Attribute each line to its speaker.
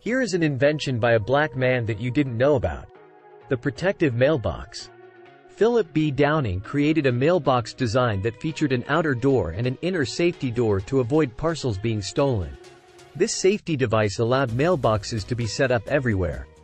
Speaker 1: Here is an invention by a black man that you didn't know about. The protective mailbox. Philip B. Downing created a mailbox design that featured an outer door and an inner safety door to avoid parcels being stolen. This safety device allowed mailboxes to be set up everywhere.